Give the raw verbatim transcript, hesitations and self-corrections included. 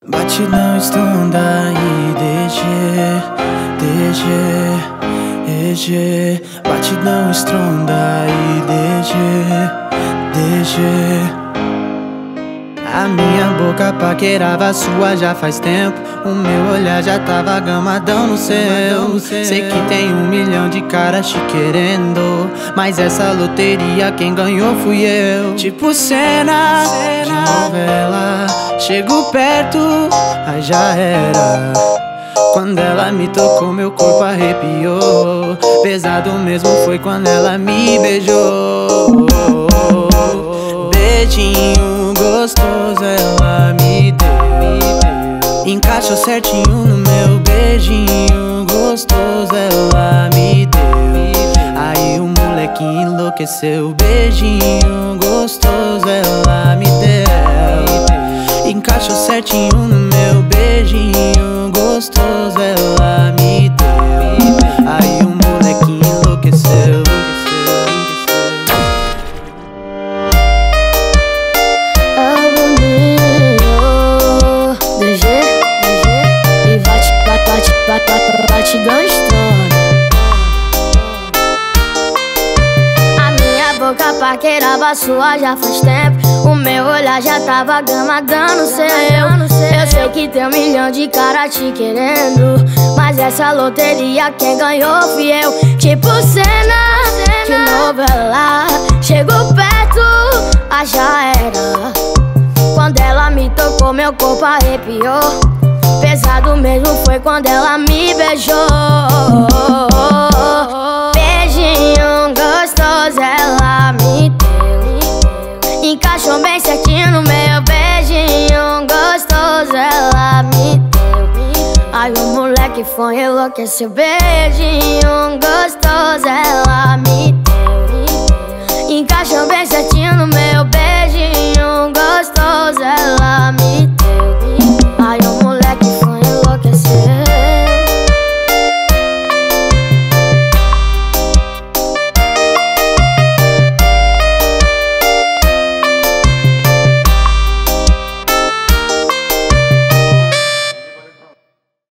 Batidão estronda e D G, D G, E G. Batidão estronda e D G, D G. A minha boca paquerava a sua já faz tempo. O meu olhar já tava gamadão no seu. Sei que tem um milhão de caras te querendo, mas essa loteria quem ganhou fui eu. Tipo cena de novela, chego perto, aí já era. Quando ela me tocou, meu corpo arrepiou. Pesado mesmo foi quando ela me beijou. Beijinho gostoso ela me deu, encaixou certinho no meu beijinho gostoso ela me deu. Aí o moleque enlouqueceu. Beijinho gostoso ela me deu, encaixou certinho no meu beijinho gostoso ela me deu. Aí o moleque enlouqueceu. Batidão estronda. A minha boca paquerava a sua já faz tempo. O meu olhar já tava gamadão no seu. Eu sei que tem um milhão de caras te querendo, mas essa loteria quem ganhou fui eu. Tipo cena de novela, chego perto, ah, já era. Quando ela me tocou, meu corpo arrepiou. Pesado mesmo foi quando ela me beijou. Beijinho gostoso ela me deu, encaixou bem certinho no meu beijinho gostoso ela me deu. Aí o moleque foi enlouqueceu. Beijinho gostoso ela